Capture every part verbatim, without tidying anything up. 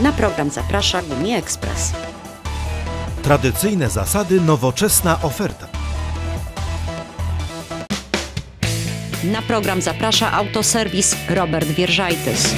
Na program zaprasza Gumi Ekspres. Tradycyjne zasady, nowoczesna oferta. Na program zaprasza Autoserwis Robert Wierżajtys.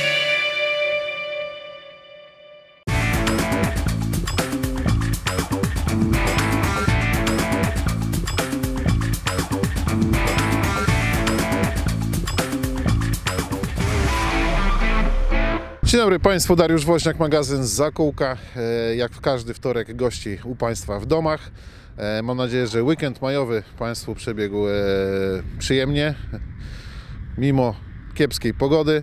Dzień dobry Państwu, Dariusz Woźniak, magazyn z Zakółka. Jak w każdy wtorek gości u Państwa w domach. Mam nadzieję, że weekend majowy Państwu przebiegł przyjemnie, mimo kiepskiej pogody.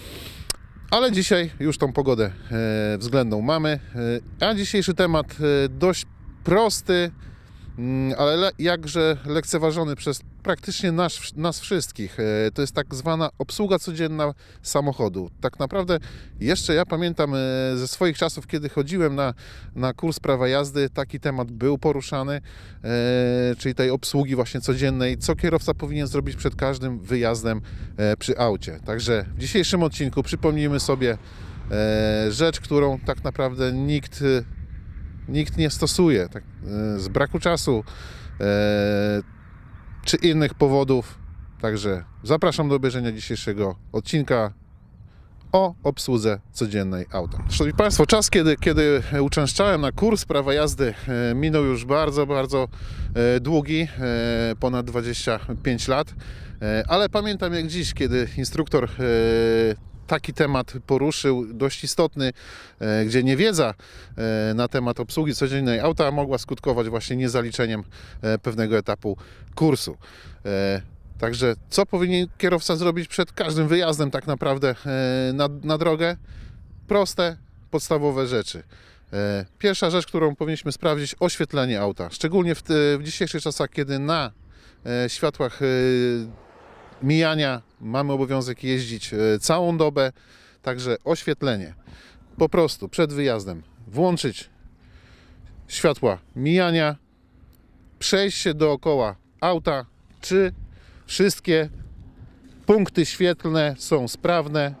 Ale dzisiaj już tą pogodę względną mamy. A dzisiejszy temat dość prosty, ale jakże lekceważony przez praktycznie nas, nas wszystkich. To jest tak zwana obsługa codzienna samochodu. Tak naprawdę jeszcze ja pamiętam ze swoich czasów, kiedy chodziłem na, na kurs prawa jazdy, taki temat był poruszany, e, czyli tej obsługi właśnie codziennej, co kierowca powinien zrobić przed każdym wyjazdem e, przy aucie. Także w dzisiejszym odcinku przypomnijmy sobie e, rzecz, którą tak naprawdę nikt nikt nie stosuje, tak, z braku czasu e, czy innych powodów. Także zapraszam do obejrzenia dzisiejszego odcinka o obsłudze codziennej auta. Szanowni Państwo, czas, kiedy, kiedy uczęszczałem na kurs prawa jazdy, e, minął już bardzo, bardzo e, długi, e, ponad dwadzieścia pięć lat, e, ale pamiętam jak dziś, kiedy instruktor e, taki temat poruszył, dość istotny, gdzie niewiedza na temat obsługi codziennej auta mogła skutkować właśnie niezaliczeniem pewnego etapu kursu. Także co powinien kierowca zrobić przed każdym wyjazdem tak naprawdę na, na drogę? Proste, podstawowe rzeczy. Pierwsza rzecz, którą powinniśmy sprawdzić, oświetlenie auta. Szczególnie w, w dzisiejszych czasach, kiedy na światłach mijania mamy obowiązek jeździć całą dobę, także oświetlenie. Po prostu przed wyjazdem włączyć światła mijania, przejść się dookoła auta, czy wszystkie punkty świetlne są sprawne,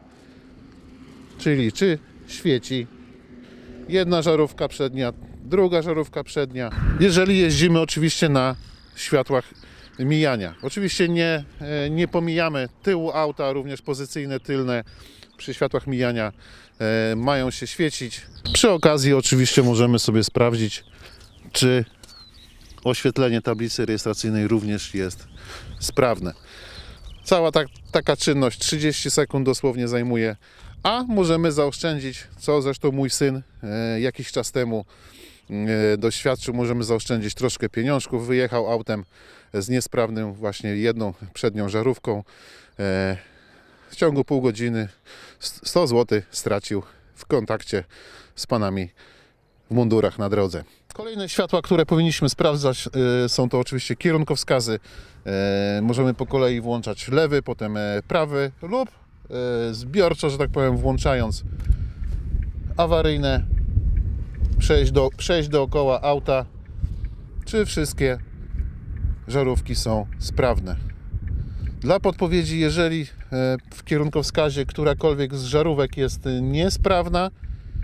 czyli czy świeci jedna żarówka przednia, druga żarówka przednia. Jeżeli jeździmy oczywiście na światłach mijania. Oczywiście nie, nie pomijamy tyłu auta, również pozycyjne tylne przy światłach mijania e, mają się świecić. Przy okazji oczywiście możemy sobie sprawdzić, czy oświetlenie tablicy rejestracyjnej również jest sprawne. Cała ta, taka czynność trzydzieści sekund dosłownie zajmuje, a możemy zaoszczędzić, co zresztą mój syn e, jakiś czas temu e, doświadczył, możemy zaoszczędzić troszkę pieniążków. Wyjechał autem z niesprawnym właśnie jedną przednią żarówką. E, w ciągu pół godziny sto złotych stracił w kontakcie z panami w mundurach na drodze. Kolejne światła, które powinniśmy sprawdzać, e, są to oczywiście kierunkowskazy. E, możemy po kolei włączać lewy, potem e, prawy lub e, zbiorczo, że tak powiem, włączając awaryjne, przejść, do, przejść dookoła auta, czy wszystkie żarówki są sprawne. Dla podpowiedzi, jeżeli w kierunkowskazie którakolwiek z żarówek jest niesprawna,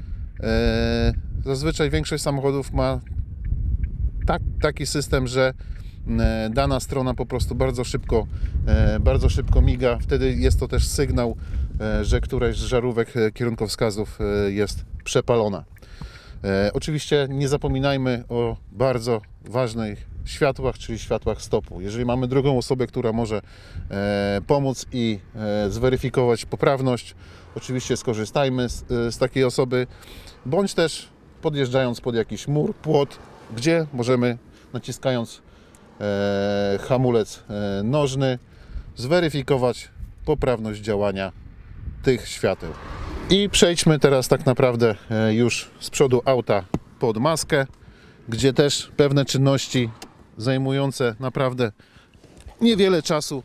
zazwyczaj większość samochodów ma tak, taki system, że dana strona po prostu bardzo szybko, bardzo szybko miga. Wtedy jest to też sygnał, że któraś z żarówek kierunkowskazów jest przepalona. Oczywiście nie zapominajmy o bardzo ważnych światłach, czyli światłach stopu. Jeżeli mamy drugą osobę, która może e, pomóc i e, zweryfikować poprawność, oczywiście skorzystajmy z, z takiej osoby, bądź też podjeżdżając pod jakiś mur, płot, gdzie możemy, naciskając e, hamulec e, nożny, zweryfikować poprawność działania tych świateł. I przejdźmy teraz tak naprawdę e, już z przodu auta pod maskę, gdzie też pewne czynności zajmujące naprawdę niewiele czasu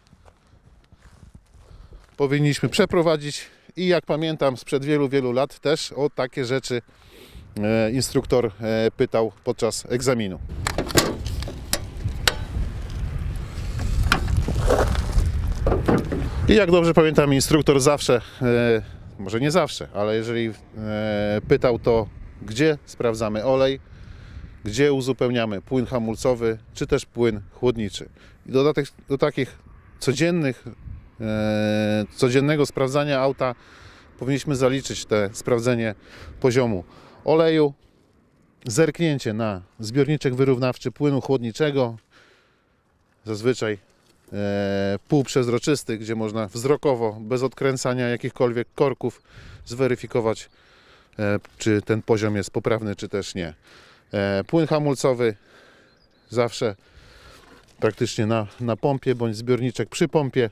powinniśmy przeprowadzić i jak pamiętam sprzed wielu, wielu lat też o takie rzeczy instruktor pytał podczas egzaminu. I jak dobrze pamiętam, instruktor zawsze może nie zawsze, ale jeżeli e, pytał, to gdzie sprawdzamy olej, gdzie uzupełniamy płyn hamulcowy, czy też płyn chłodniczy. I do, tych, do takich codziennych, e, codziennego sprawdzania auta powinniśmy zaliczyć te sprawdzenie poziomu oleju, zerknięcie na zbiorniczek wyrównawczy płynu chłodniczego, zazwyczaj e, półprzezroczysty, gdzie można wzrokowo, bez odkręcania jakichkolwiek korków, zweryfikować, e, czy ten poziom jest poprawny, czy też nie. E, płyn hamulcowy zawsze praktycznie na, na pompie, bądź zbiorniczek przy pompie.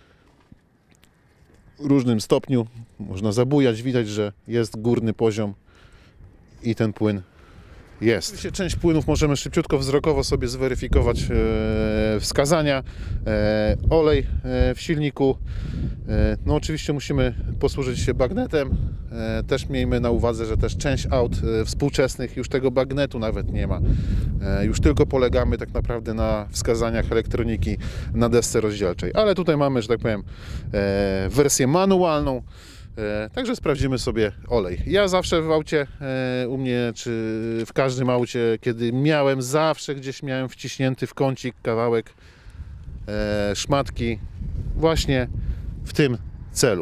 W różnym stopniu można zabujać, widać, że jest górny poziom i ten płyn jest. Oczywiście część płynów możemy szybciutko wzrokowo sobie zweryfikować e, wskazania. E, olej e, w silniku. E, no oczywiście musimy posłużyć się bagnetem. E, też miejmy na uwadze, że też część aut e, współczesnych już tego bagnetu nawet nie ma. E, już tylko polegamy tak naprawdę na wskazaniach elektroniki na desce rozdzielczej. Ale tutaj mamy, że tak powiem, e, wersję manualną. Także sprawdzimy sobie olej. Ja zawsze w aucie, u mnie, czy w każdym aucie, kiedy miałem, zawsze gdzieś miałem wciśnięty w kącik kawałek szmatki właśnie w tym celu.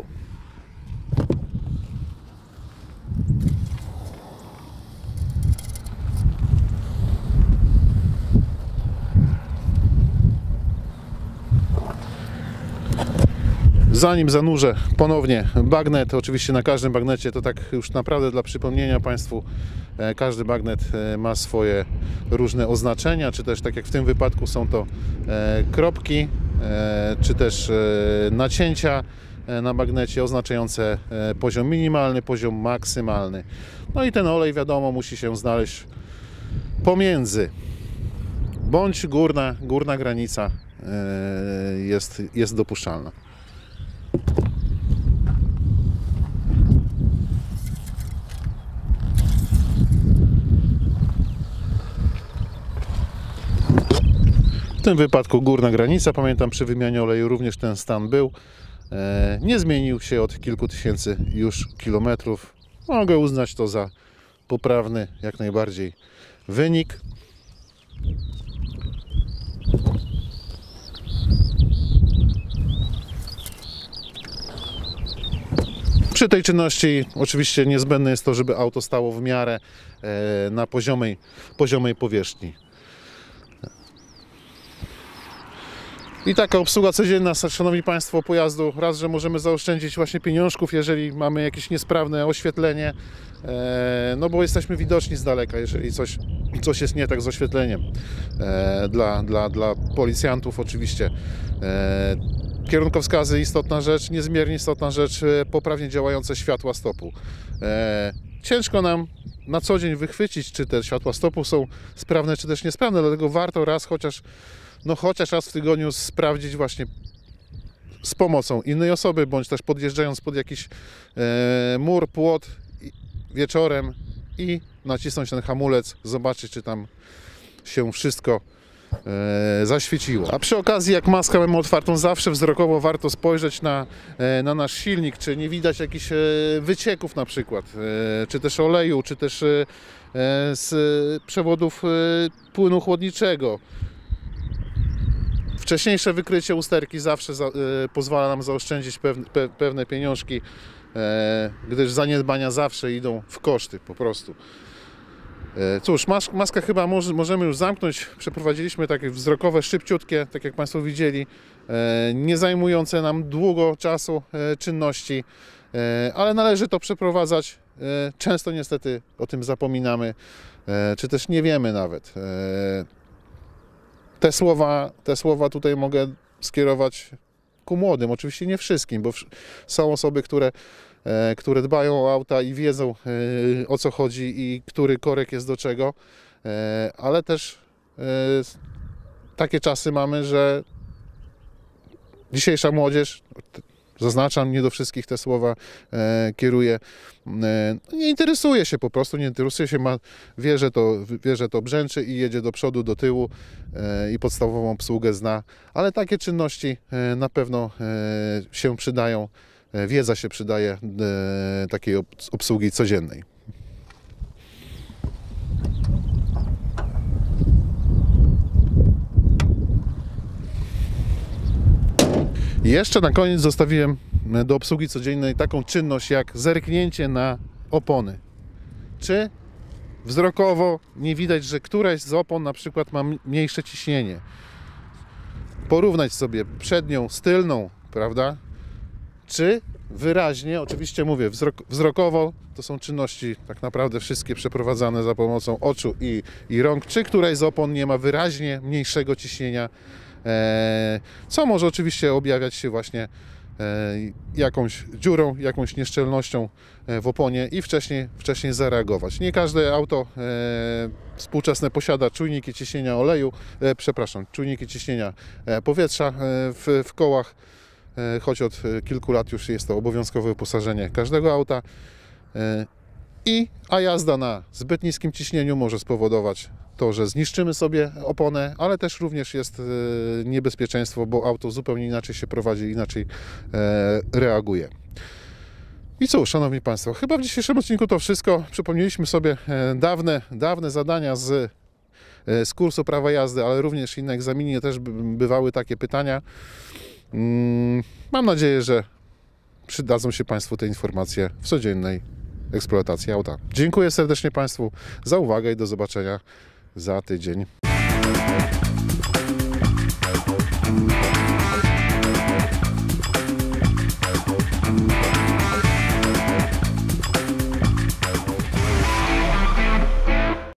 Zanim zanurzę ponownie bagnet, oczywiście na każdym bagnecie, to tak już naprawdę dla przypomnienia Państwu, każdy bagnet ma swoje różne oznaczenia, czy też tak jak w tym wypadku są to kropki, czy też nacięcia na bagnecie oznaczające poziom minimalny, poziom maksymalny. No i ten olej, wiadomo, musi się znaleźć pomiędzy, bądź górna, górna granica jest, jest dopuszczalna. W tym wypadku górna granica, pamiętam, przy wymianie oleju również ten stan był. E, nie zmienił się od kilku tysięcy już kilometrów. Mogę uznać to za poprawny jak najbardziej wynik. Przy tej czynności oczywiście niezbędne jest to, żeby auto stało w miarę e, na poziomej, poziomej powierzchni. I taka obsługa codzienna, szanowni Państwo, pojazdu. Raz, że możemy zaoszczędzić właśnie pieniążków, jeżeli mamy jakieś niesprawne oświetlenie, e, no bo jesteśmy widoczni z daleka, jeżeli coś, coś jest nie tak z oświetleniem. E, dla, dla, dla policjantów oczywiście. E, kierunkowskazy, istotna rzecz, niezmiernie istotna rzecz, poprawnie działające światła stopu. E, ciężko nam na co dzień wychwycić, czy te światła stopu są sprawne, czy też niesprawne, dlatego warto raz chociaż No chociaż raz w tygodniu sprawdzić właśnie z pomocą innej osoby, bądź też podjeżdżając pod jakiś e, mur, płot wieczorem i nacisnąć ten hamulec, zobaczyć, czy tam się wszystko e, zaświeciło. A przy okazji, jak maskę mamy otwartą, zawsze wzrokowo warto spojrzeć na, e, na nasz silnik, czy nie widać jakichś e, wycieków na przykład, e, czy też oleju, czy też e, z przewodów e, płynu chłodniczego. Wcześniejsze wykrycie usterki zawsze za, y, pozwala nam zaoszczędzić pewne, pe, pewne pieniążki, e, gdyż zaniedbania zawsze idą w koszty po prostu. E, cóż, mas, maskę chyba może, możemy już zamknąć. Przeprowadziliśmy takie wzrokowe, szybciutkie, tak jak Państwo widzieli, e, nie zajmujące nam długo czasu e, czynności, e, ale należy to przeprowadzać. E, często niestety o tym zapominamy, e, czy też nie wiemy nawet. E, Te słowa, te słowa tutaj mogę skierować ku młodym, oczywiście nie wszystkim, bo są osoby, które, e, które dbają o auta i wiedzą, e, o co chodzi i który korek jest do czego, e, ale też e, takie czasy mamy, że dzisiejsza młodzież, zaznaczam, nie do wszystkich te słowa e, kieruję, e, nie interesuje się po prostu, nie interesuje się, ma, wie, że to, wie, że to brzęczy i jedzie do przodu, do tyłu e, i podstawową obsługę zna, ale takie czynności e, na pewno e, się przydają wiedza się przydaje takiej obsługi codziennej. I jeszcze na koniec zostawiłem do obsługi codziennej taką czynność jak zerknięcie na opony. Czy wzrokowo nie widać, że któraś z opon na przykład ma mniejsze ciśnienie. Porównać sobie przednią z tylną, prawda? Czy wyraźnie, oczywiście mówię, wzrok, wzrokowo to są czynności tak naprawdę wszystkie przeprowadzane za pomocą oczu i, i rąk, czy któraś z opon nie ma wyraźnie mniejszego ciśnienia, e, co może oczywiście objawiać się właśnie e, jakąś dziurą, jakąś nieszczelnością w oponie i wcześniej, wcześniej zareagować. Nie każde auto e, współczesne posiada czujniki ciśnienia oleju, e, przepraszam, czujniki ciśnienia e, powietrza e, w, w kołach, e, choć od kilku lat już jest to obowiązkowe wyposażenie każdego auta. E, i, a jazda na zbyt niskim ciśnieniu może spowodować to, że zniszczymy sobie oponę, ale też również jest e, niebezpieczeństwo, bo auto zupełnie inaczej się prowadzi, inaczej e, reaguje. I cóż, szanowni państwo, chyba w dzisiejszym odcinku to wszystko. Przypomnieliśmy sobie dawne, dawne zadania z, z kursu prawa jazdy, ale również inne egzaminie też bywały takie pytania. Mam nadzieję, że przydadzą się państwu te informacje w codziennej eksploatacji auta. Dziękuję serdecznie państwu za uwagę i do zobaczenia za tydzień.